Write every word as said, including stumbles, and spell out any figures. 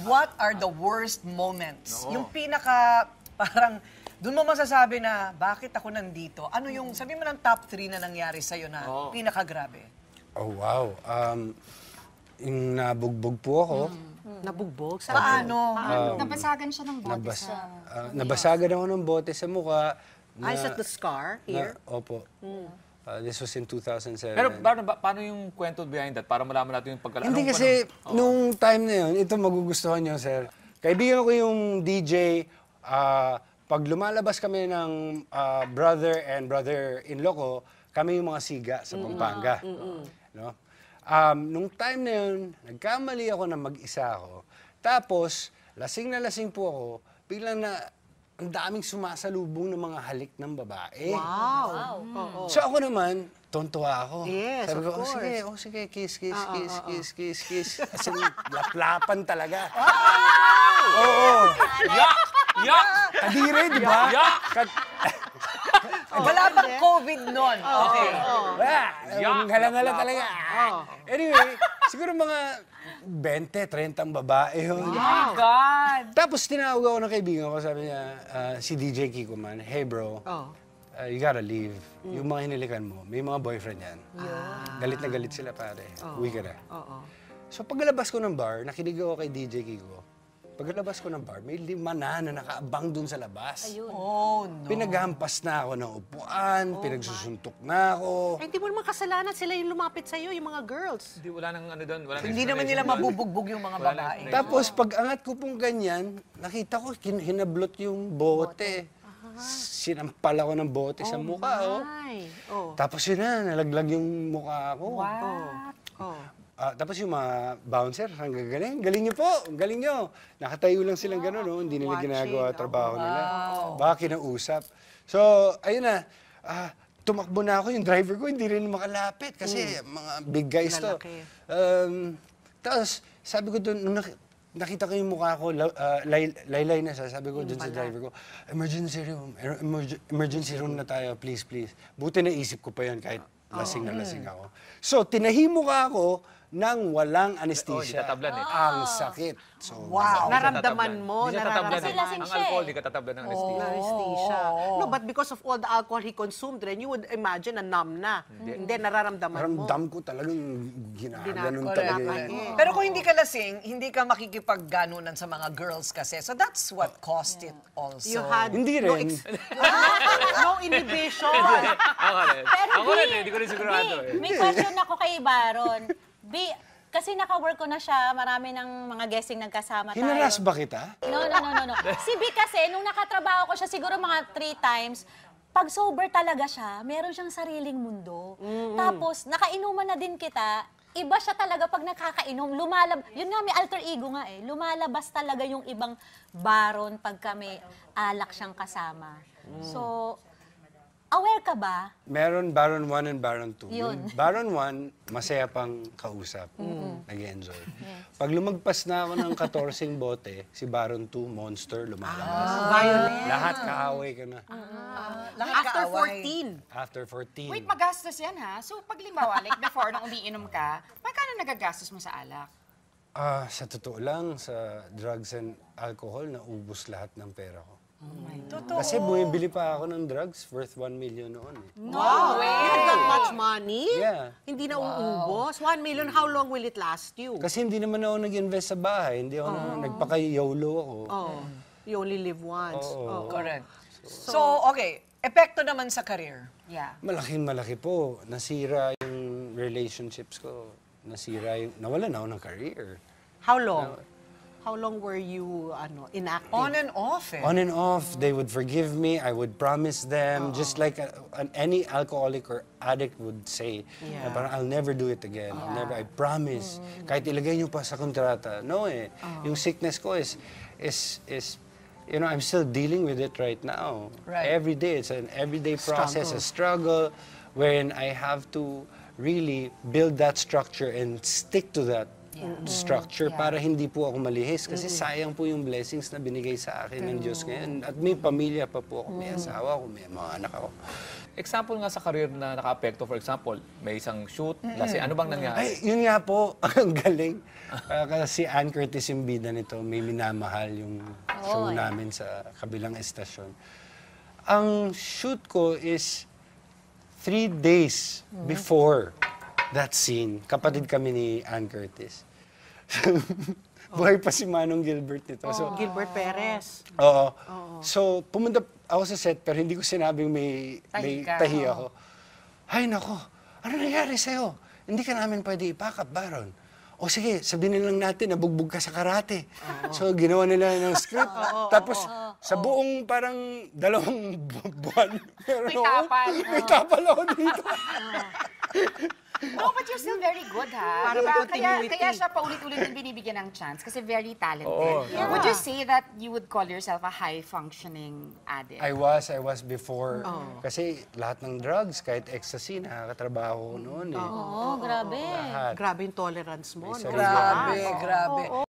what are the worst moments? No. Yung pinaka, parang, doon mo masasabi na, bakit ako nandito? Ano yung, sabi mo ng top three na nangyari sa'yo na oh. pinaka-grabe? Oh, wow. Um, yung nabugbog po ako. Hmm. Nabugbog? Sa Paano? Um, nabasagan siya ng bote nabas sa... Uh, nabasagan ako ng bote sa mukha. Na, Is that the scar here? Na, opo. Mm. Uh, this was in two thousand seven. Pero paano, paano yung kwento behind that? Para malaman natin yung pagkala... Hindi kasi, oh. nung time na yun, ito magugustuhan nyo, sir. Kaibigan ko yung D J, uh, pag lumalabas kami ng uh, brother and brother-in-law ko, kami yung mga siga sa Pampanga. Mm -hmm. No? Um, nung time na yun, nagkamali ako na mag-isa ako. Tapos, lasing na lasing po ako, biglang na, ang daming sumasalubong ng mga halik ng babae. Wow! wow. Oh, oh. So ako naman, tontuwa ako. Yes, Sabi ko, of oh, course. sige, oh, sige, kiss, kiss, ah, kiss, ah, ah, kiss, kiss, kiss. As in, laplapan talaga. Wow! Oo! Oh, Yak! Yak! Kadire, di ba? Yak! Oh, wala bang COVID nun? Oh, okay. Oh. Wala. Ang halang-hala talaga. Oh. Anyway, siguro mga twenty, thirty ang babae yun. Oh my God! Tapos tinawag ako ng kaibigan ko, sabi niya, uh, si D J Kiko man, hey bro, Oh. uh, you gotta leave. Mm. Yung mga hinilikan mo, may mga boyfriend yan. Yeah. Galit na galit sila pare. Oh. Uwi ka na. Oh, oh. So paglalabas ko ng bar, nakinig ako kay D J Kiko. Paglalabas ko ng bar, may lima na na nakaabang dun sa labas. Ayun. Oh, no. Pinaghampas na ako ng upuan, oh, pinagsusuntok na ako. Eh, hindi mo naman kasalanan sila yung lumapit sa'yo, yung mga girls. Hindi, wala nang ano doon. Wala Hindi naman nila mabubugbog yung mga babae. Tapos pag angat ko pong ganyan, nakita ko hinablot yung bote. Sinampal ako ng bote Oh sa mukha. Oh. my. Oh. Tapos yun na, nalaglag yung mukha ko. What? Oh. Ah, tapos yung mga bouncer, hanggang galing, galing niyo po, galing niyo. Nakatayo lang silang gano'n, no? Hindi nila Watching, ginagawa oh, trabaho nila. wow. Baka kinausap. So, ayun na, ah, tumakbo na ako, yung driver ko hindi rin makalapit kasi mga big guys to. Lalaki. Um, tapos, sabi ko doon, nung nak- nakita ko yung mukha ko, la- uh, lay- laylay na siya, sabi ko doon sa driver ko, emergency room, er- emerg- emergency room na tayo, please, please. Buti naisip ko pa yan kahit lasing na lasing ako. So, tinahimok ako nang walang anesthesia. Oh, di tatablan eh. Ang sakit. So, Wow. Naramdaman mo, Hindi siya tatablan. Kasi lasing Ang siya alcohol, eh. di ka tatablan ng anesthesia. Anesthesia. No, but because of all the alcohol he consumed, then you would imagine na numb na. Hindi, nararamdaman mo. Ramdam ko talagang ginaganon Correct. talaga Correct. yan. Pero kung hindi ka lasing, hindi ka makikipagganunan sa mga girls kasi. So that's what caused it also. You had Hindi no, rin. ex- no inhibition. Ako rin. Pero Ako B, rin eh, hindi ko rin sigurado B, eh. may question ako kay Baron. B, kasi naka-work ko na siya, marami ng mga guesting nagkasama tayo. Hinaras ba kita? No, no, no, no, no. Si B kasi, nung nakatrabaho ko siya siguro mga three times, pag sober talaga siya, meron siyang sariling mundo. Tapos, nakainuman na din kita, iba siya talaga pag nakakainom. Lumalab yun nga, may alter ego nga eh. Lumalabas talaga yung ibang Baron pag kami alak siyang kasama. So, aware ka ba? Meron Baron one and Baron two. Yun. Yung Baron one, masaya pang kausap. Nag-enjoy. Pag lumagpas na ako ng fourteen bote, si Baron two, monster, lumalabas. Violent. Lahat kaaway ka na. Lahat After kaaway. fourteen. After fourteen. Wait, magastos yan ha? So pag limbawa, like before nung umiinom ka, magkano nagagastos mo sa alak? Ah, sa totoo lang, sa drugs and alcohol, naubos lahat ng pera ko. Totoo. Kasi bumibili pa ako ng drugs worth one million noon. Eh. Wow! You had that much money? Yeah. Hindi na uubos? One million, how long will it last you? Kasi hindi naman ako nag-invest sa bahay. Hindi ako oh. nagpaka-YOLO ako. Oh, you only live once. Oo. Oh. Correct. So, okay. Epekto naman sa career. Yeah. Malaking malaki po. Nasira yung relationships ko. Nasira yung... Nawala na ako ng career. How long? How long were you ano, inactive? On and off eh. On and off, they would forgive me. I would promise them, just like a, an, any alcoholic or addict would say, Yeah. na parang, I'll never do it again. I'll never, I promise. Kahit ilagay niyo pa sa kontrata. No eh. Yung sickness ko is, is, is, you know, I'm still dealing with it right now. Right. Every day, it's an everyday process, a struggle, wherein I have to really build that structure and stick to that structure para hindi po ako malihis. Kasi sayang po yung blessings na binigay sa akin ng Diyos ngayon. At may pamilya pa po ako, may asawa ako, may mga anak ako. Example nga sa career na naka-apekto, for example, may isang shoot, kasi ano bang nangyari? Ay, yun nga po, ang galing. Ah, kasi Ann Curtis yung bida nito, may minamahal yung show namin sa kabilang estasyon. Ang shoot ko is three days before that scene. Kapatid kami ni Ann Curtis. Buhay pa si Manong Gilbert nito. So, Gilbert Perez. oo. So, pumunta ako sa set, pero hindi ko sinabing may, may Tahi ka. tahi ako. Ay, nako, ano nangyari sa'yo? Hindi ka namin pwede ipakap, Baron. O sige, sabihin na lang natin, nabugbog ka sa karate. So, ginawa nila ng script. Tapos, sa buong parang dalawang bu- buwan, meron May ako- tapal. May tapal ako dito. No, but you're still very good, ha? Para Diba? may Kaya, continuity. kaya siya paulit-ulit din binibigyan ng chance kasi very talented. Oo. Would you say that you would call yourself a high-functioning addict? I was, I was before. Kasi lahat ng drugs, kahit ecstasy, nakakatrabaho ko noon eh. Oo, grabe. Lahat. Grabe yung tolerance mo. May no? sarili Grabe, ako. grabe.